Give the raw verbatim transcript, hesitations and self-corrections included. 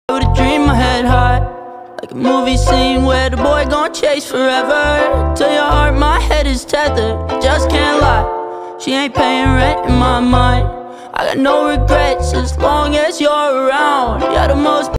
with a dream, my head high, like a movie scene where the boy gon' chase forever. Tell your heart my head is tethered, just can't lie. She ain't paying rent in my mind. I got no regrets as long as you're around. You're the most